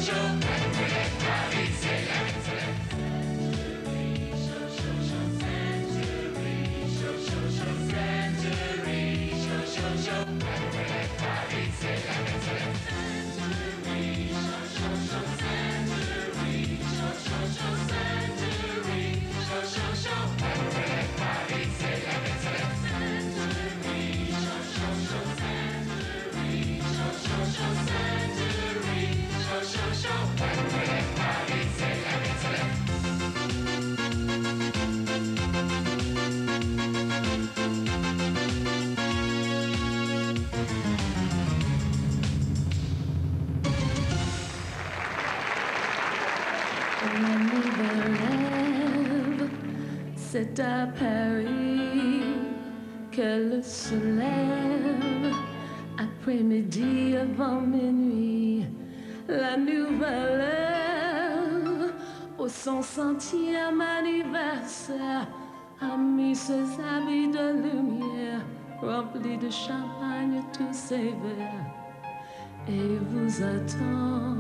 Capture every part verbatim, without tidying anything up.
C'est à Paris qu'elle se lève, après-midi avant minuit, la nouvelle ère, pour son centième anniversaire, a mis ses habits de lumière, remplis de champagne tous ses verres, et vous attend.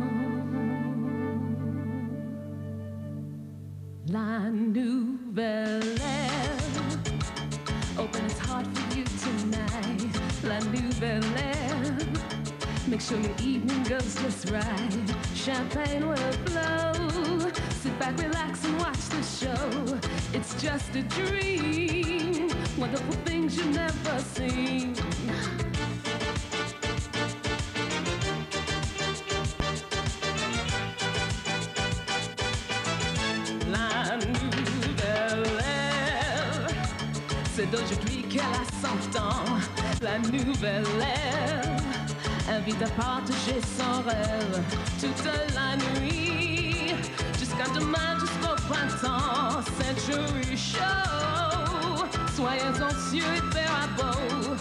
La nouvelle ère, open its heart for you tonight. La nouvelle ère, make sure your evening goes just right. Champagne will flow, sit back, relax and watch the show. It's just a dream, wonderful things you've never seen. C'est d'aujourd'hui qu'elle a cent ans, la nouvelle ère invite à partager son rêve toute la nuit, jusqu'à demain, jusqu'au printemps. Century Show, soyez anxieux et faire à beau.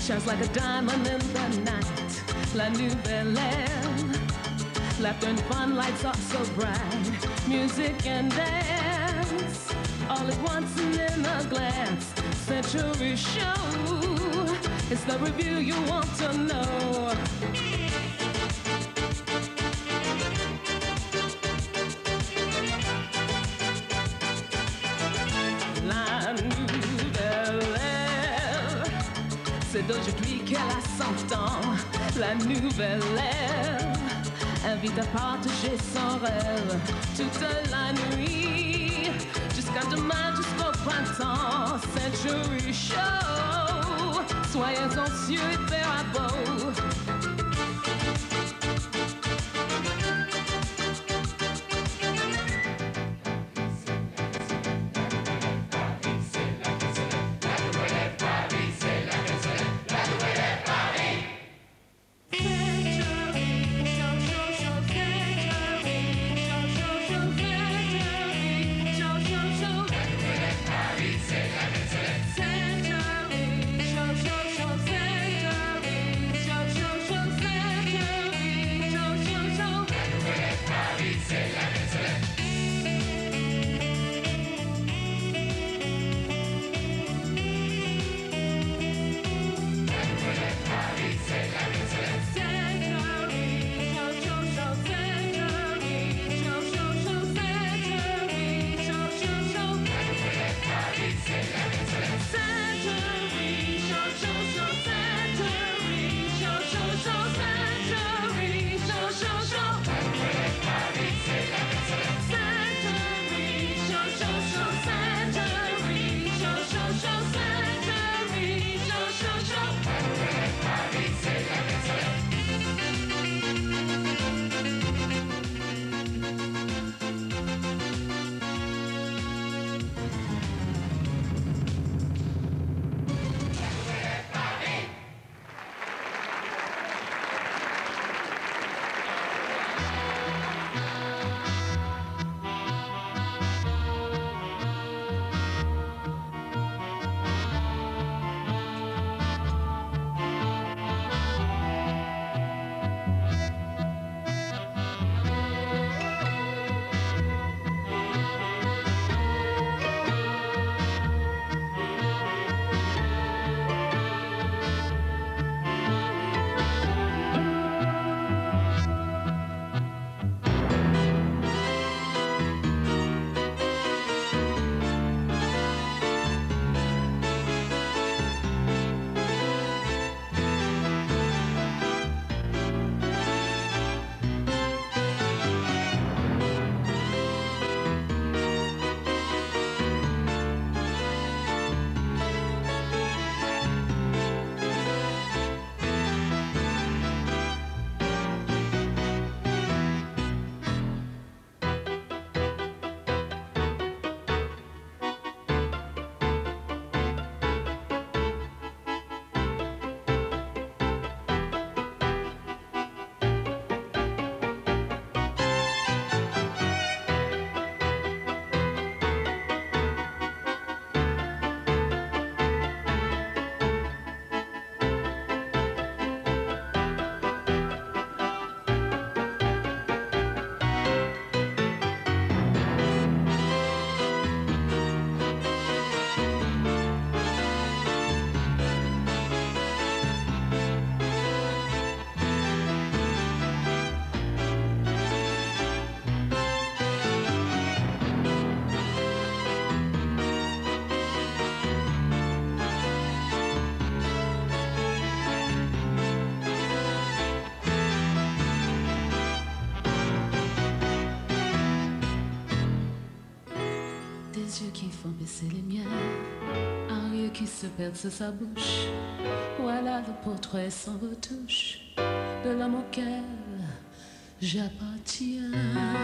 shines like a diamond in the night. La Nouvelle Air, laughter and fun, lights are so bright. Music and dance, all at once and in a glance. Century Show, it's the review you want to know. La Nouvelle Air, c'est d'aujourd'hui qu'elle a cent ans. La Nouvelle Air invite à partager son rêve toute la nuit, jusqu'à demain, jusqu'au printemps. Century Show, soyez anxieux et faire beau. Des yeux qui font baisser les miens, un rire qui se perd sur sa bouche. Voilà le portrait sans retouche de l'homme auquel j'appartiens.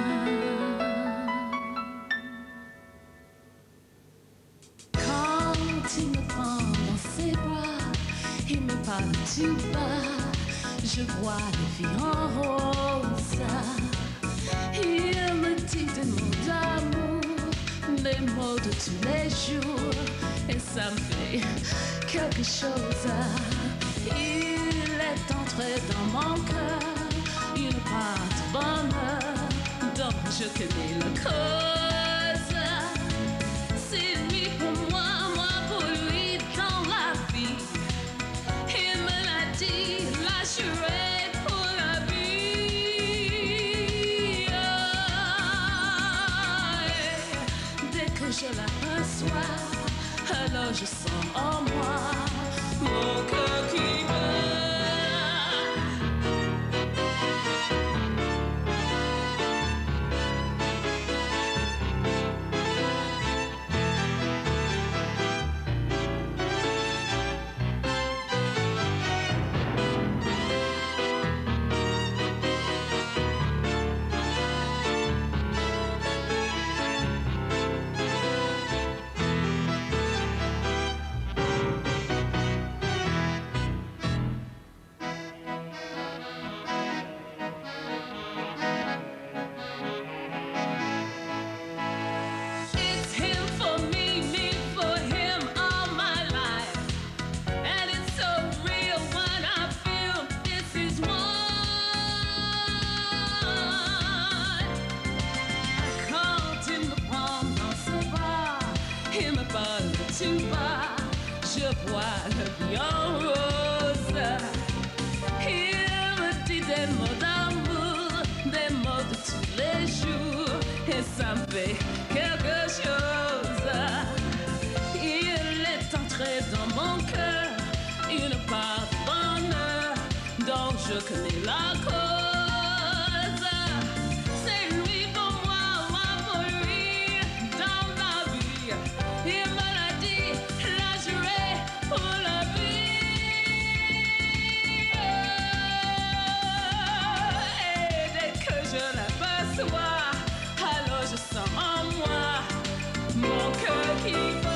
Quand il me prend dans ses bras, il me parle tout bas, je vois les filles en rose. Il me dit des mots d'amour, les mots de tous les jours, et ça me fait quelque chose. Il est entré dans mon cœur une part de bonheur dont je connais la cause. C'est lui pour moi, moi pour lui dans la vie. Il me l'a dit, la juré pour la vie. Oh, et dès que je l'aperçois, alors je sens en moi mon cœur qui bat. Je vois le bien rose. Il me dit des mots d'amour, des mots de tous les jours, et ça me fait quelque chose. Il est entré dans mon cœur une part de bonheur dont je connais la cause. C'est lui pour moi, moi pour lui dans la vie. Il me l'a dit, l'a juré pour la vie. Et dès que je l'aperçois, alors je sens en moi mon cœur qui bat.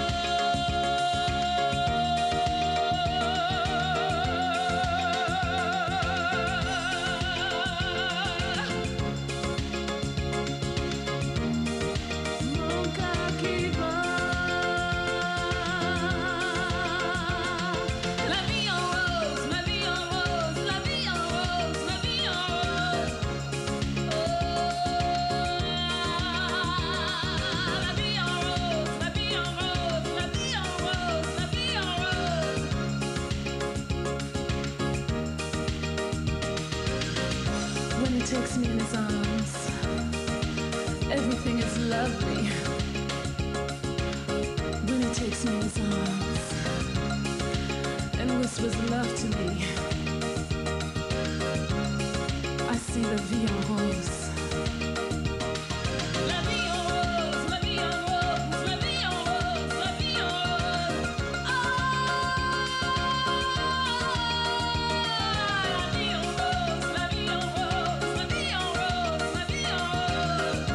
Takes me in his arms, everything is lovely. When he takes me in his arms and whispers love to me, I see la vie en rose. La vie en rose, la vie en rose, la vie en rose, la vie en rose. La vie en rose, la vie en rose. La vie en rose, la vie en rose.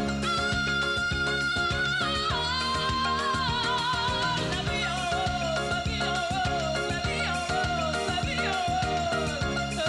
La vie en rose, la vie en rose, la vie en rose.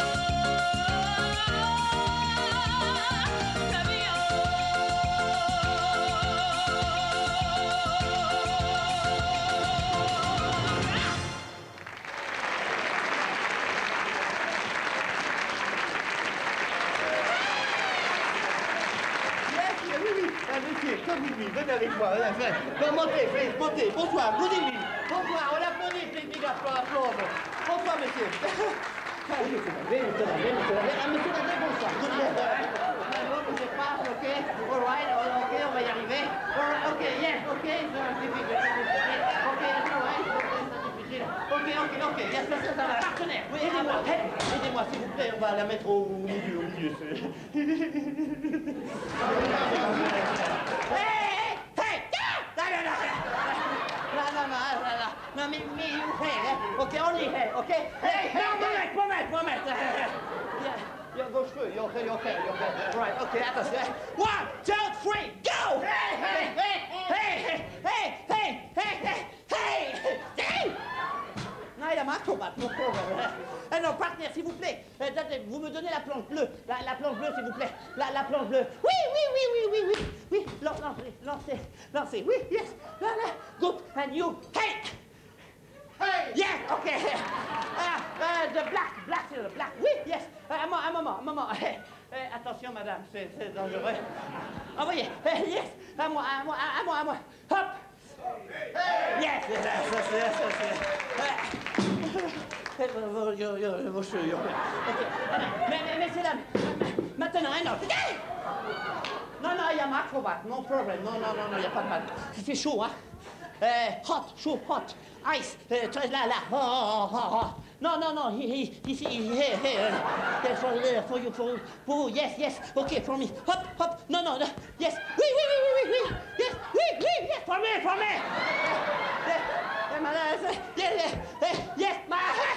Comme vous dites, venez avec moi. Non, montez, Félix, montez. Bonsoir, good evening. Bonsoir, on applaudit, ces big applause. Bonsoir, monsieur. Veuillez se laver, monsieur Lavé, monsieur Lavé. Ah, monsieur Lavé, bonsoir. Good evening. Non, vous êtes pas, ok. All right, ok, on va y arriver. All right, ok, yes, ok. C'est difficile, c'est difficile. Ok, that's all right. Ok, c'est difficile. Ok, ok, ok. Yes, ça, ça va. Partenaire, oui, aidez-moi. Aidez-moi, s'il vous plaît, on va la mettre au milieu, au milieu. Hey, hey, no, no, no, no, no, no, no, no, me, me, you, hey, okay, only hey, okay? Hey, hey, moment, moment, moment. Yeah, yeah, go through, you're okay, you're okay, you're okay. Right, okay, attention. One, two, three, go! Hey, hey, hey, hey, hey, hey, hey, hey, hey, hey! Non, il a marqué, mon pauvre. Eh non, partenaire, s'il vous plaît. Vous me donnez la planche bleue. La, la planche bleue, s'il vous plaît. La, la planche bleue. Oui, oui, oui, oui, oui, oui. Oui, lancez, lancez, lancez. Oui, yes. Là, là. Good. And you. Hey! Hey! Yeah, okay. Ah, maman, maman, eh, eh, attention, madame, c'est dangereux. Envoyez, eh, yes, à moi, à moi, à moi, à moi. Hop! Yes, yes, yes, yes, yes. Yo, yo, yo, yo, yo. Mais, mais, messieurs, maintenant, un autre. Non, non, il y a ma acrobate, no problem. Non, non, non, non, il n'y a pas de mal. Il fait chaud, hein? Euh, hot, chaud, hot. Ice, euh, là, là. Oh, oh, oh, oh. Non, non, non, ici, ici, here, here. For, for you, for you, for you, yes, yes. OK, for me. Hop, hop. Non, non, non. Yes. Oui, oui, oui, oui, oui, oui. Yes, oui, oui, yes. For me, for me. Yes, yes, yes, yes, ma.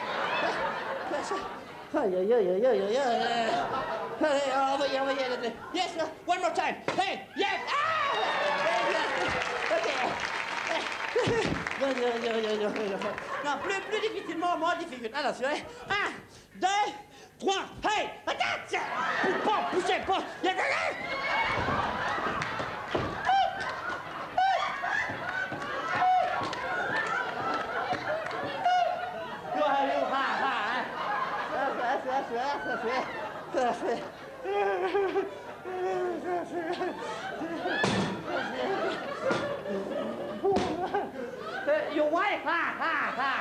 Aïe, aïe, aïe, aïe, aïe, aïe. Envoyez, envoyez. Yes, one more time. Hey, yes. Ah! OK. Non, plus, plus difficilement, moins difficile. Attention, hein. Un, deux, trois. Hey, attention! Pousse pas, poussez pas. Yes, yes. Your wife, ha, ha, ha.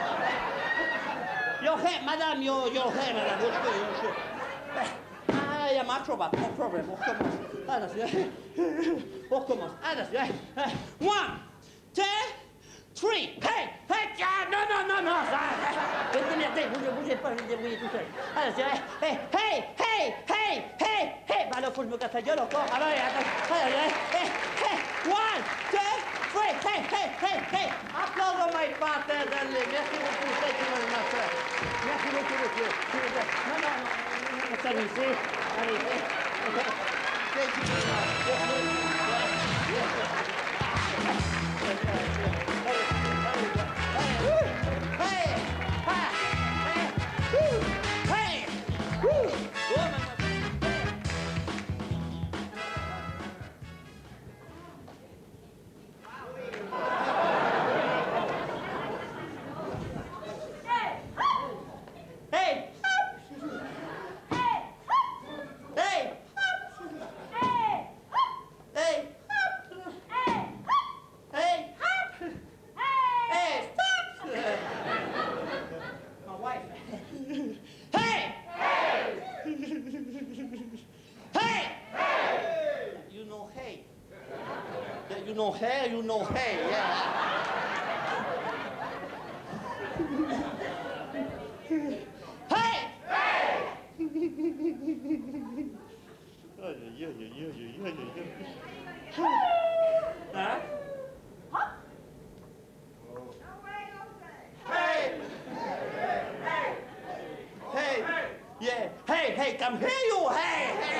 Your hair, madame, your, your hair, madame. Your shoe, your shoe. Ah, il y a ma acrobat, no problem. On recommence. Attention. On recommence. Attention. One, two, three. Hey, hey, non, non, non, non, ça. Vous démerdez, bougez, bougez pas, je vais me débrouiller tout seul. Attention. Hey, hey, hey, hey, hey, hey. Bah alors, faut que je me casse la gueule encore. Alors, attends. Hey, hey, one, two, three. Hey, hey, hey, hey. Applaudons my partner. Merci beaucoup, thank you very much. Merci beaucoup, monsieur. Non, non, non. Salut, ici. Allez, hey. Thank you very much. You know hair, you know hey, yeah. Hey! Hey! Huh? Hey! Hey! Yeah. Hey, hey, come here, you. Hey, hey.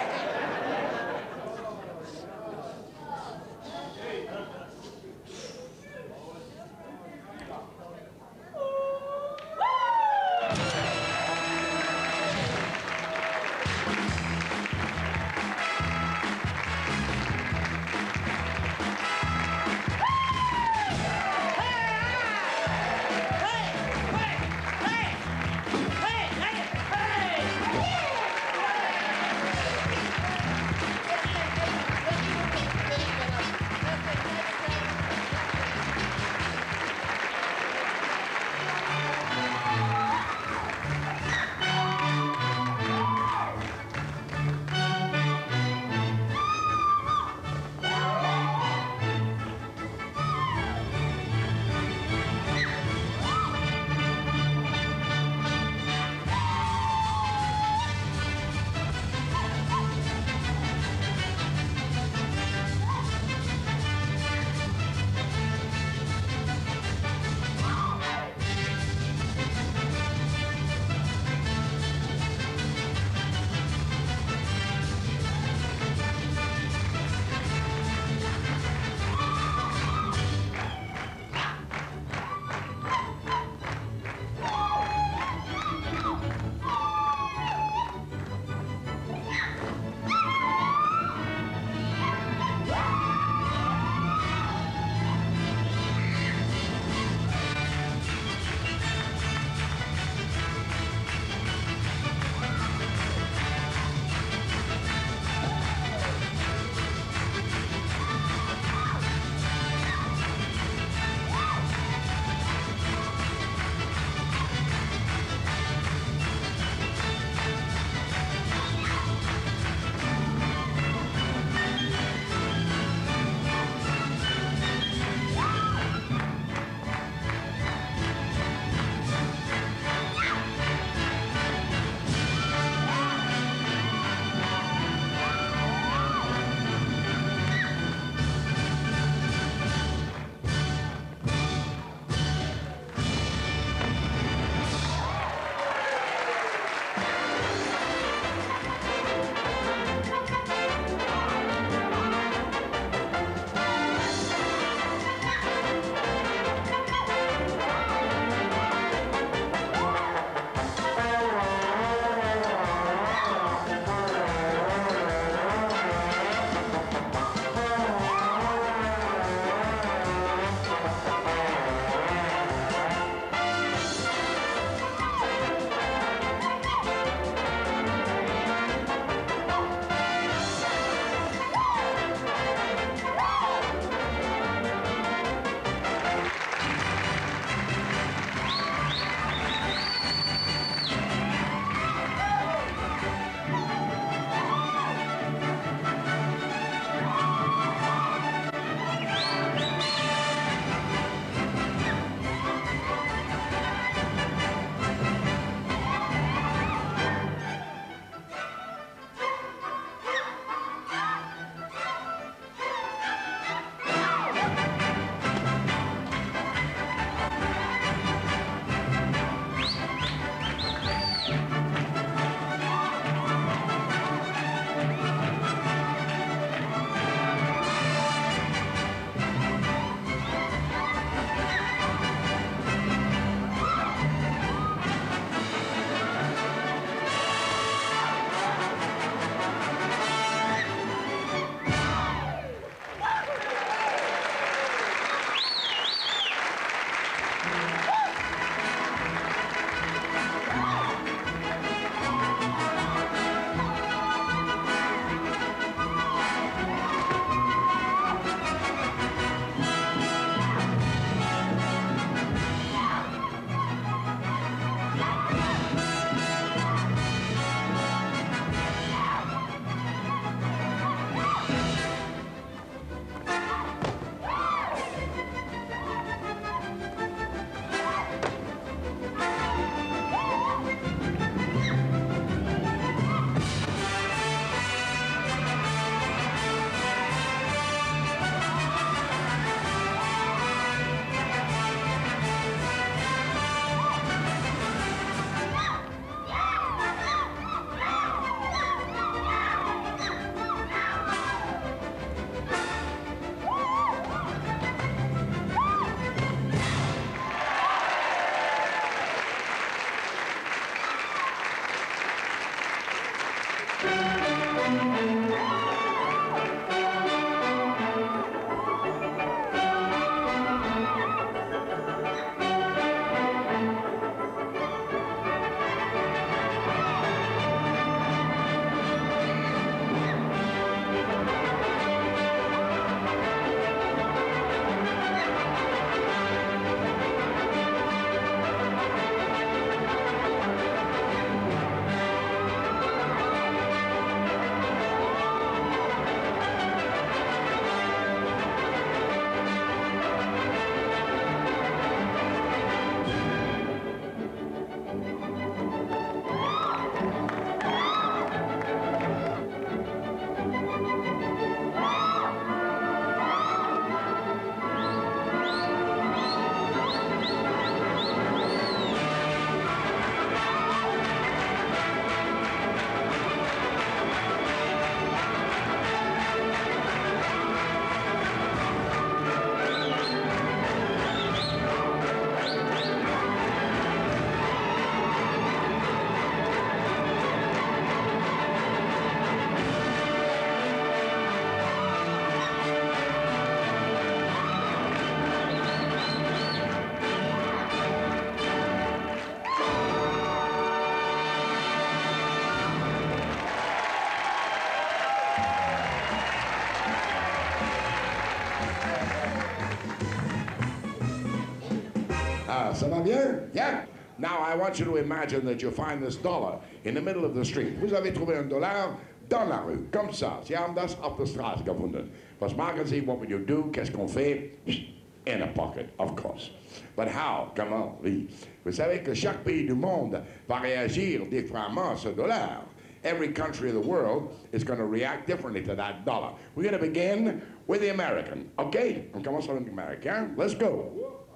Ah, ça va bien? Yeah? Now I want you to imagine that you find this dollar in the middle of the street. Vous avez trouvé un dollar dans la rue, comme ça. Sie haben das auf der Straße gefunden. Was machen Sie? What would you do? Qu'est-ce qu'on fait? In a pocket, of course. But how? Comment? Oui. Vous savez que chaque pays du monde va réagir différemment à ce dollar. Every country of the world is going to react differently to that dollar. We're going to begin with the American, okay? On commence avec l'Américain. Let's go.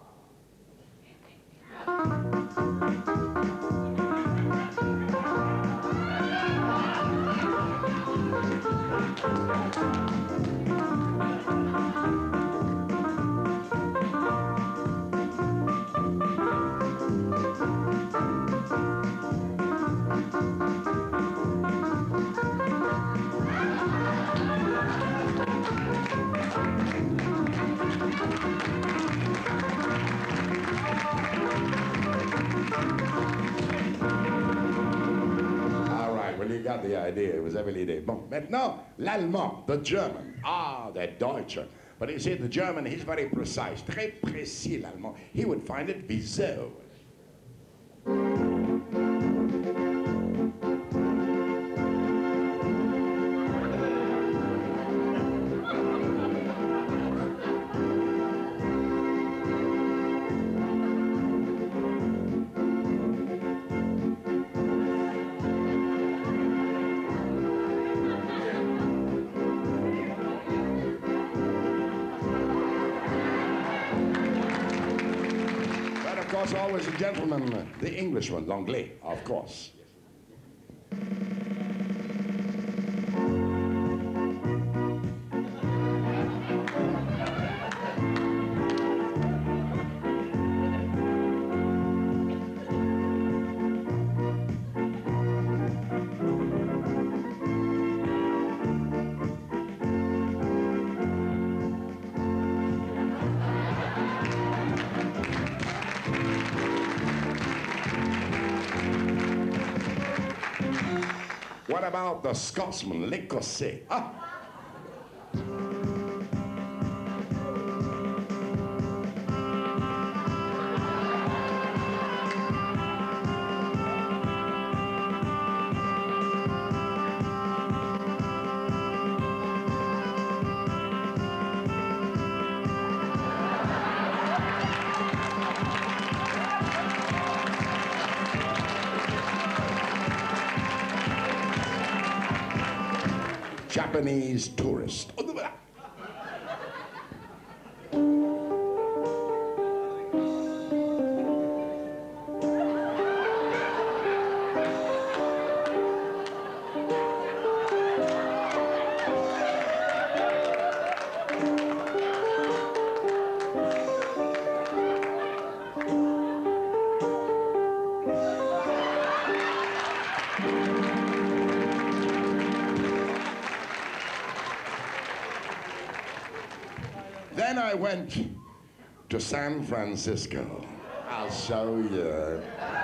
You got the idea. It was every day. Bon, maintenant, l'allemand, the German. Ah, the Deutsche. But you see, the German, he's very precise. Très précis, l'allemand. He would find it bizarre. Of course, always a gentleman, the Englishman, l'anglais, of course. What about the Scotsman, l'Écossais? Ah! Japanese tourist. Then I went to San Francisco. I'll show you.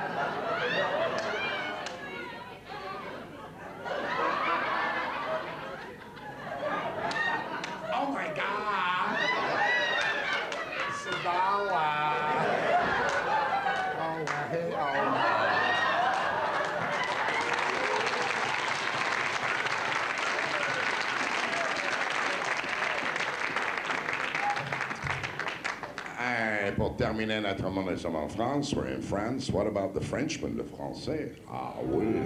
Oh my God! Chihuahua. Oh, hey, oh my. Et pour terminer notre monde, nous sommes en France. We're in France. What about the Frenchman, le français? Ah oui.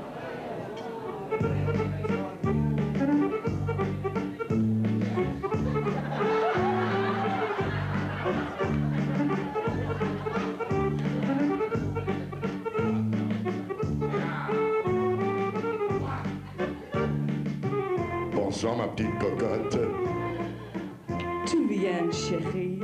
Bonsoir, ma petite cocotte. Tout bien, chérie.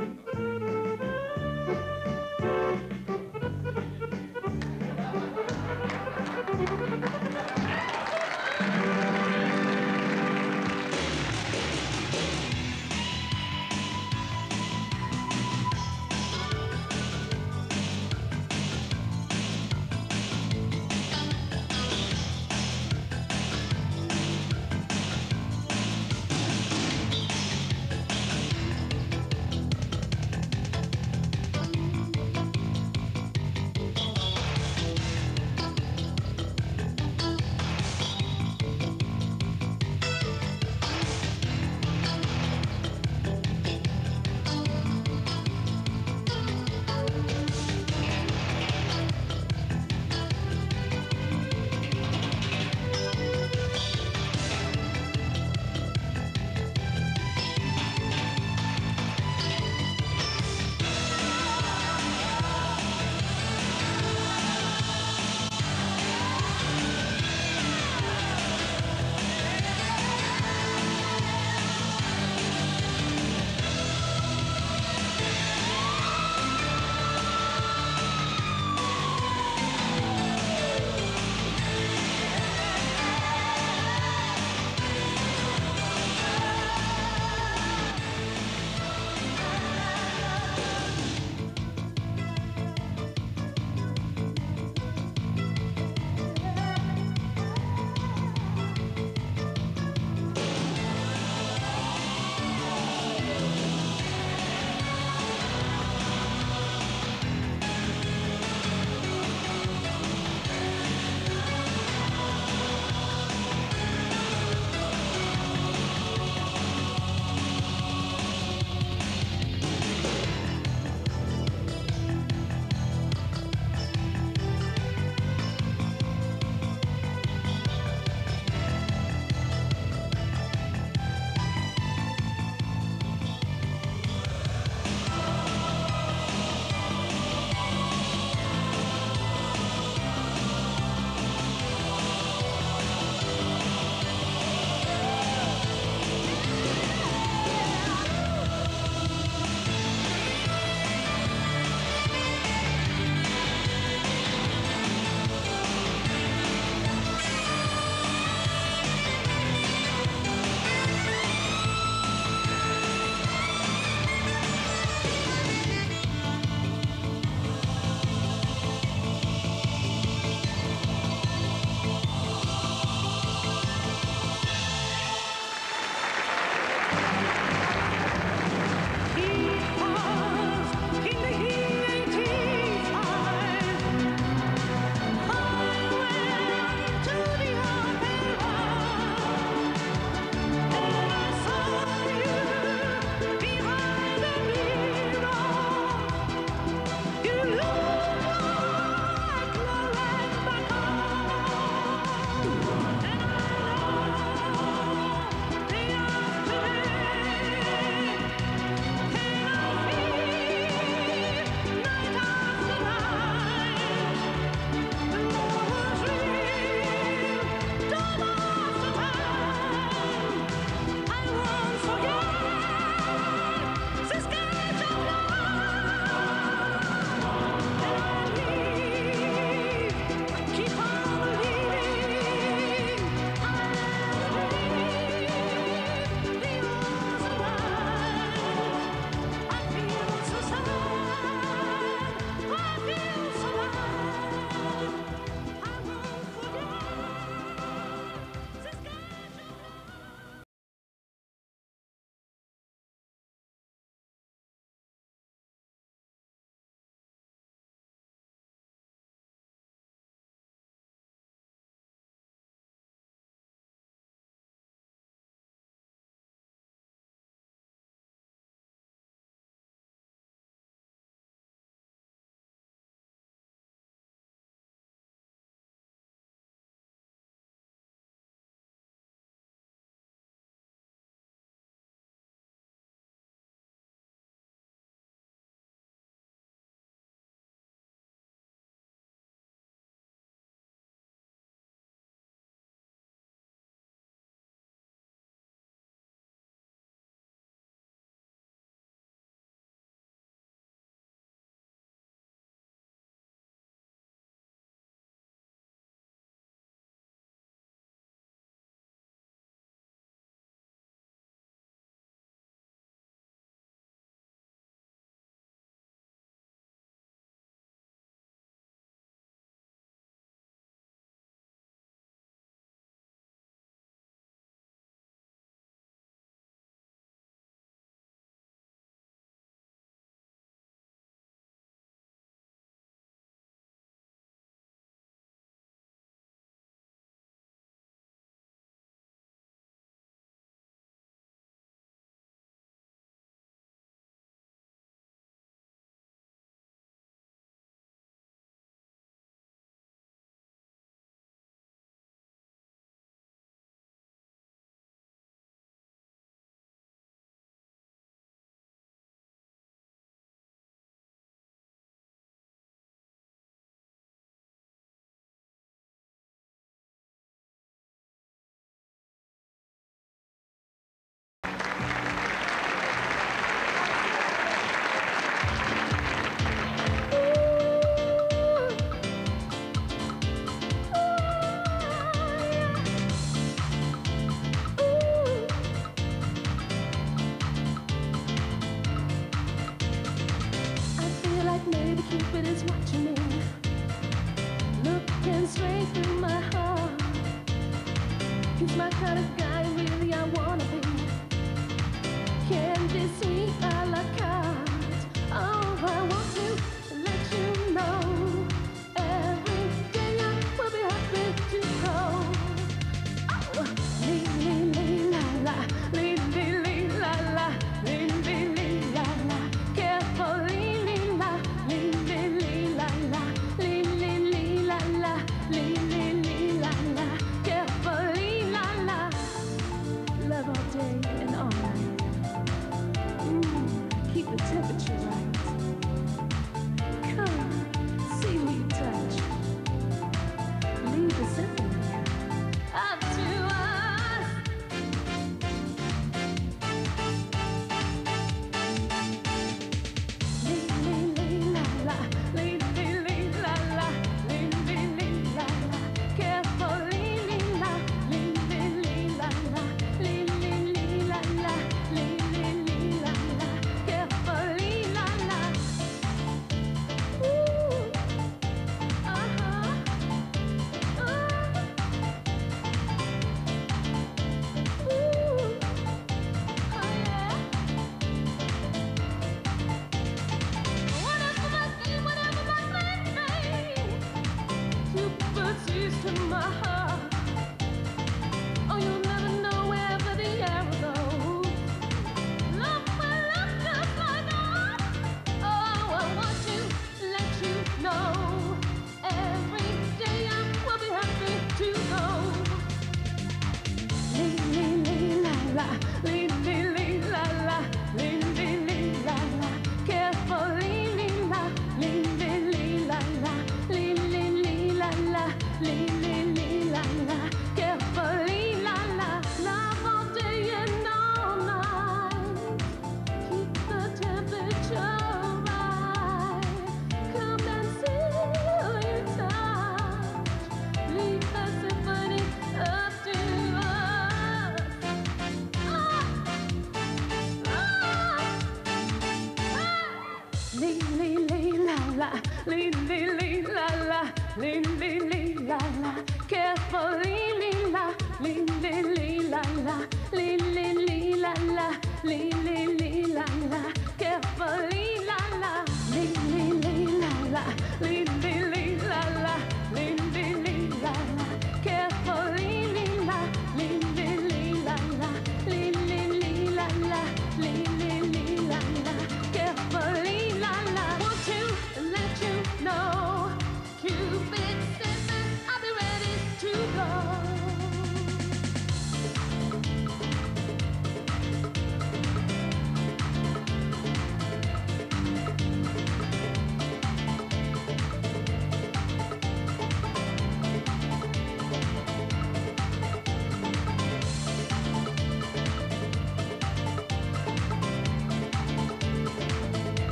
straight through my heart. He's my kind of guy, really I wanna be. Candy sweet a la carte. Oh, I want to let you know. Every day I will be happy to go. Oh, lee lee lee la la, lee lee lee la la, lee lee lee la la. Carefully lee la, lee lee lee la la, lee lee lee la la, lee lee lee la la. Carefully la la.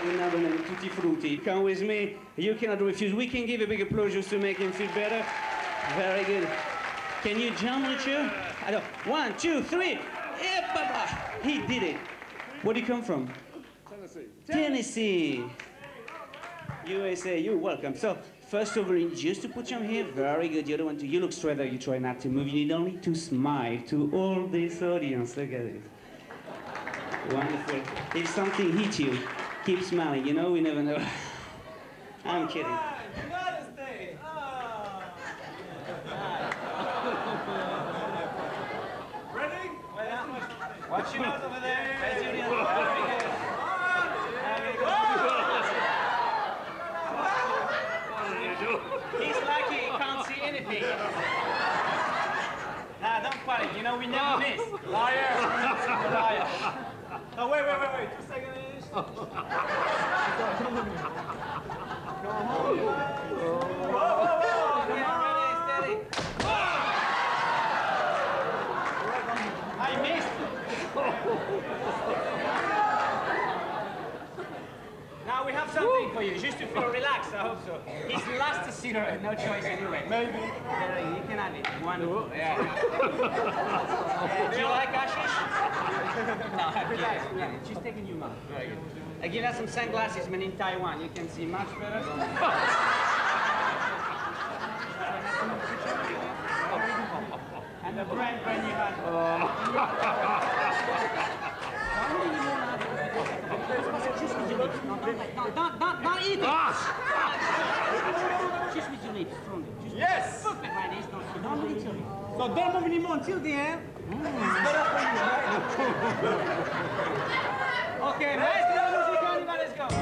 and tutti frutti. Come with me. You cannot refuse. We can give a big applause just to make him feel better. Very good. Can you jump on the chair? I know. One, two, three. Yeah, Papa. He did it. Where do you come from? Tennessee. Tennessee. U S A, you're welcome. So, first of all, just to put your hair, very good. The other one, too. You look straight out, you try not to move. You need only to smile to all this audience. Look at it. Wonderful. If something hits you, keep smiling. You know, we never know. I'm kidding. Ready? Watch your nose over there. Very good. He's lucky he can't see anything. Nah, don't panic. You know, we never miss. Liar! Liar. Oh, wait, wait, wait, wait. Two seconds. Okay, ready, steady. I missed. Now we have something for you, just to feel relaxed, I hope so. It's the last cigarette, no choice anyway. Maybe. Yeah, you can have it. Wonderful. Yeah. Yeah. Do you like hashish? No, I'm kidding. Just take a new mouth. Very good. I give us some sunglasses, man, in Taiwan. You can see much better. And a brand, brand new hat. Just with your lips. No, don't, don't, don't eat it. Just with your lips, strongly. Just Yes! perfect, right? It's not, don't move it your lips. So don't move anymore until the end. Mm. It's better for you, right? Okay, maestro de música, let's go.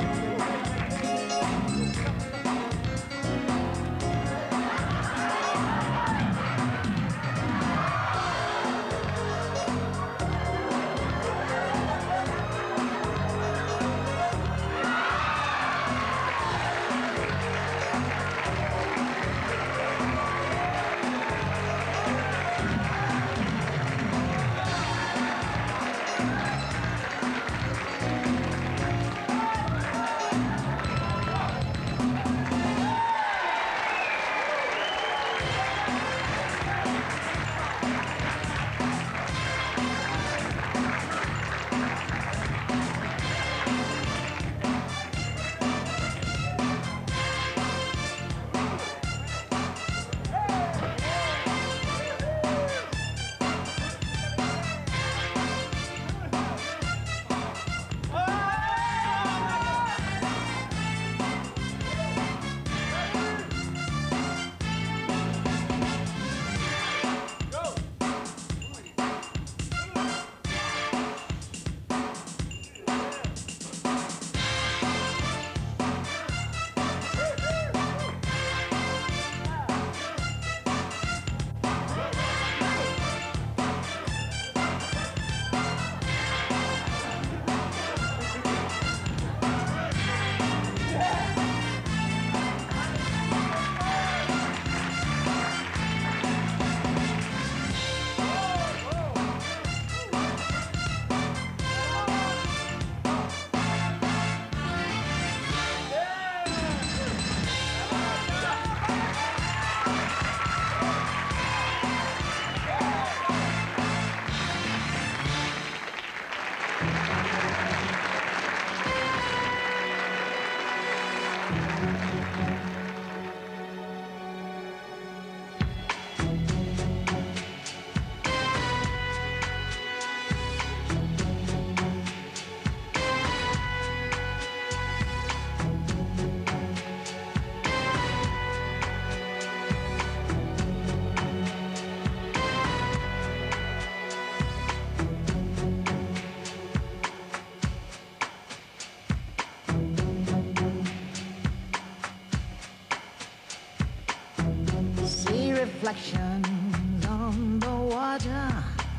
Reflections on the water,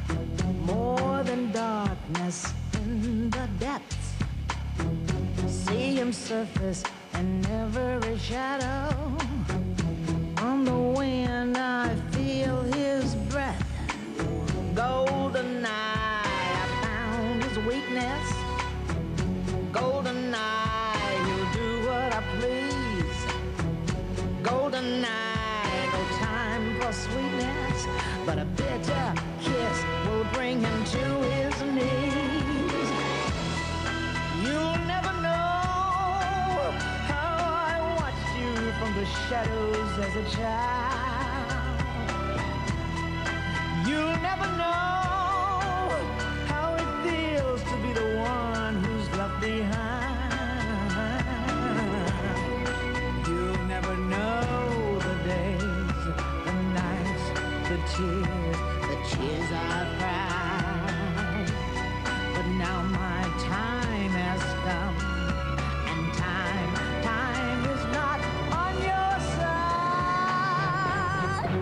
more than darkness in the depths. See him surface in every shadow. On the wind I feel his breath. Golden eye, I found his weakness. Golden eye, but a bitter kiss will bring him to his knees. You'll never know how I watched you from the shadows as a child. You'll never know how it feels to be the one who's left behind. You'll never know the days, the nights, the tears, the tears I've cried. But now my time has come, and time, time is not on your side.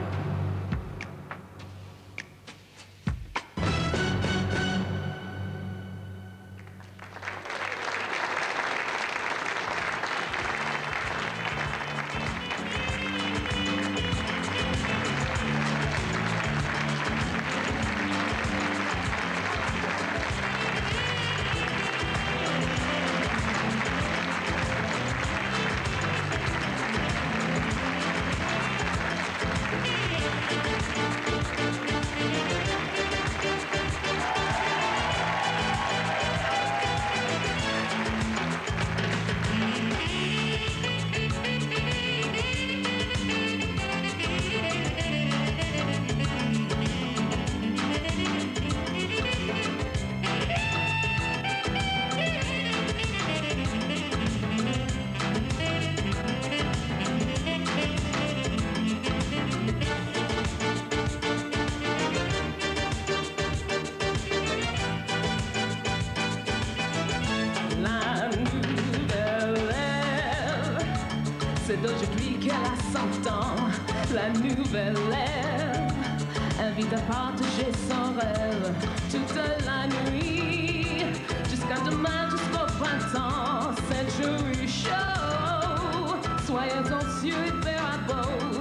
C'est d'aujourd'hui qu'elle a cent ans, la nouvelle ère invite à partager son rêve toute la nuit, jusqu'à demain, jusqu'au printemps, Century Show. Soyez anxieux, il fera beau.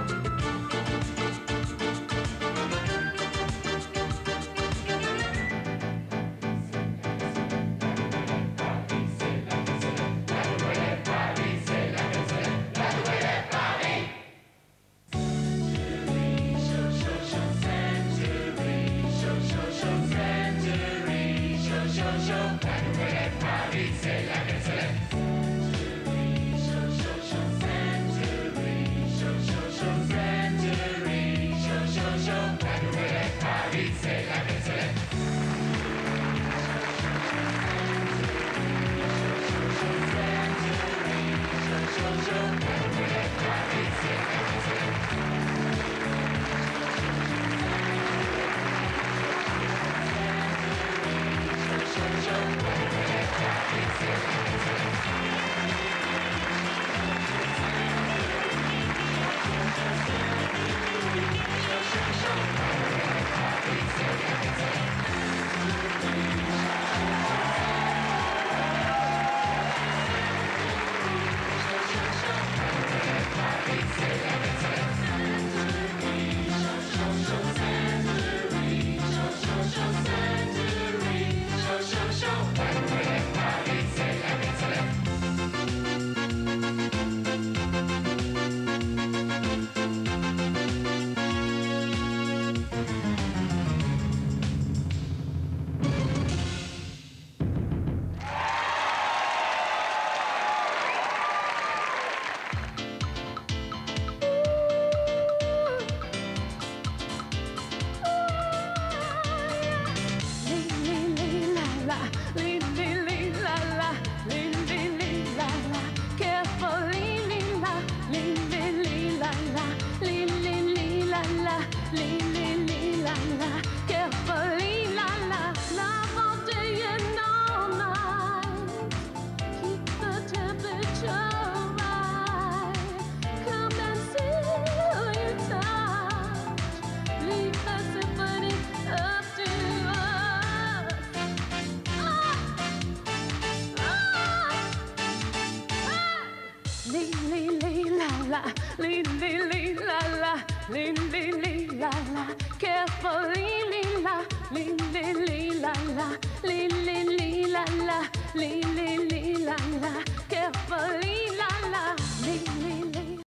Lee, lee, lee, la, la, lee, lee, lee, la, la, carefully, lee, la, lee, lee, lee, la, la, lee, lee, lee, la, la, lee,